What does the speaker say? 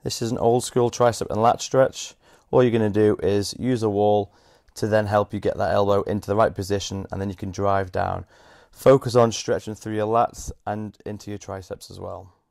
This is an old school tricep and lat stretch. All you're going to do is use a wall to then help you get that elbow into the right position, and then you can drive down. Focus on stretching through your lats and into your triceps as well.